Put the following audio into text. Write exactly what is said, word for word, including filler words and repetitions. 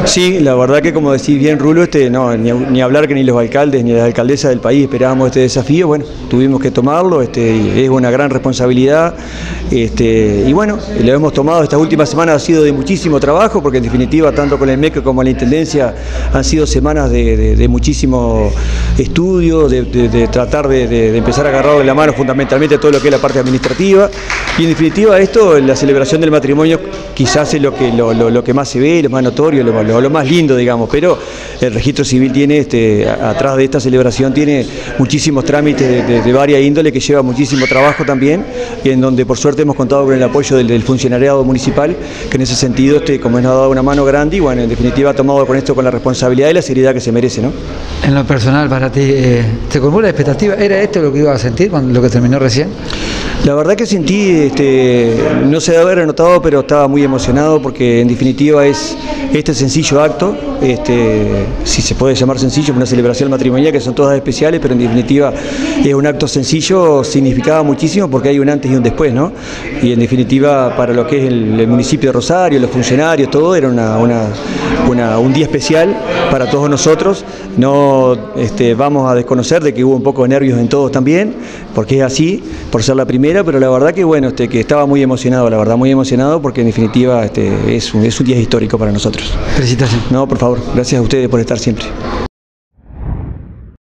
Sí, la verdad que como decís bien Rulo, este, no, ni, ni hablar que ni los alcaldes ni la alcaldesa del país esperábamos este desafío, bueno, tuvimos que tomarlo, este, es una gran responsabilidad, este, y bueno, lo hemos tomado estas últimas semanas, ha sido de muchísimo trabajo, porque en definitiva tanto con el M E C como la Intendencia han sido semanas de, de, de muchísimo estudio, de, de, de tratar de, de, de empezar a agarrarle la mano fundamentalmente a todo lo que es la parte administrativa, y en definitiva esto, la celebración del matrimonio quizás es lo que, lo, lo, lo que más se ve, lo más notorio, lo, lo, lo más lindo, digamos, pero el registro civil tiene, este, atrás de esta celebración, tiene muchísimos trámites de, de, de varias índole que lleva muchísimo trabajo también, y en donde por suerte hemos contado con el apoyo del, del funcionariado municipal, que en ese sentido, este, como nos ha dado una mano grande, y bueno, en definitiva ha tomado con esto con la responsabilidad y la seriedad que se merece, ¿no? En lo personal, para ti, eh, ¿te colmó la expectativa? ¿Era esto lo que ibas a sentir con lo que terminó recién? La verdad que sentí, este, no se debe haber anotado, pero estaba muy emocionado porque en definitiva es este sencillo acto, este, si se puede llamar sencillo, una celebración matrimonial que son todas especiales, pero en definitiva es un acto sencillo, significaba muchísimo porque hay un antes y un después, ¿no? Y en definitiva para lo que es el, el municipio de Rosario, los funcionarios, todo, era una, una, una, un día especial para todos nosotros. No este, vamos a desconocer de que hubo un poco de nervios en todos también, porque es así, por ser la primera, pero la verdad que bueno, este, que estaba muy emocionado, la verdad muy emocionado, porque en definitiva este, es, un, es un día histórico para nosotros. Felicitaciones. No, por favor, gracias a ustedes por estar siempre.